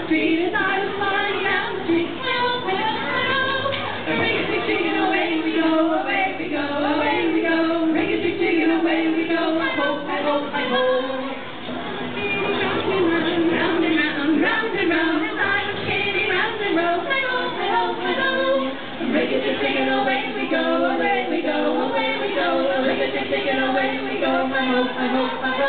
the street as I was flying down the street. Ring-a-ting-ting, away we go, away we go, away we go. Ring-a-ting-ting, away we go. Hi-ho, hi-ho, hi-ho. Round and round, round and round, as I was spinning round and round. Hi-ho, hi-ho, hi-ho. Ring-a-ting-ting, away we go, away we go, away we go. Ring-a-ting-ting, away we go. Hi-ho, hi-ho, hi-ho.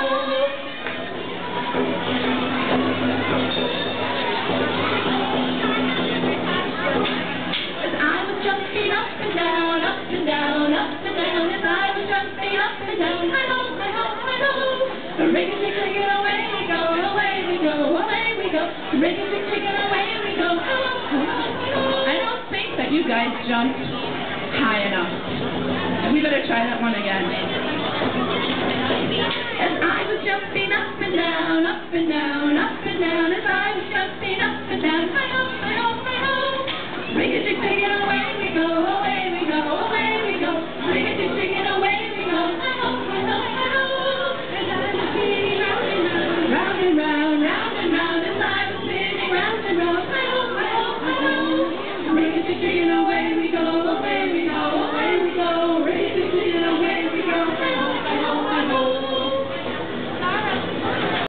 Jumping up and down, up and down, up and down, as I was jumping up and down. Hi-ho, hi-ho, hi-ho. Ring-a-ting-ting, away we go, away we go, away we go. Ring-a-ting-ting, away we go. Hello, hello, hello. I don't think that you guys jumped high enough. We better try that one again. As I was jumping up and down, up and down, up and down, as I was jumping up and down. Hi-ho, hi-ho.